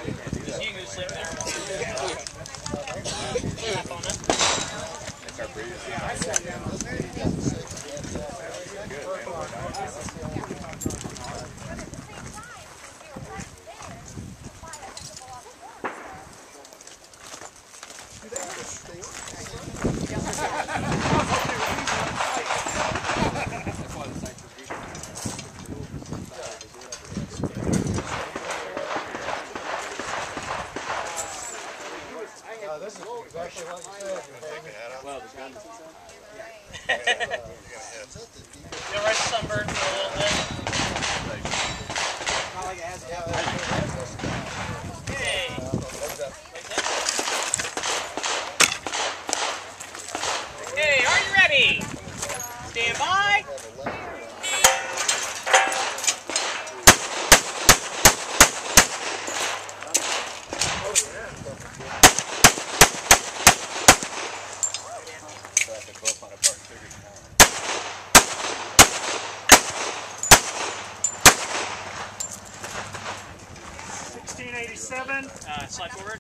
You can just sleep there. Tap on it. That's our previous. I sat down on the this is exactly what you said. Well, the gun. You'll rest sunburn for a little bit. Okay. Okay, are you ready? Stand by. $16.87. Slide forward.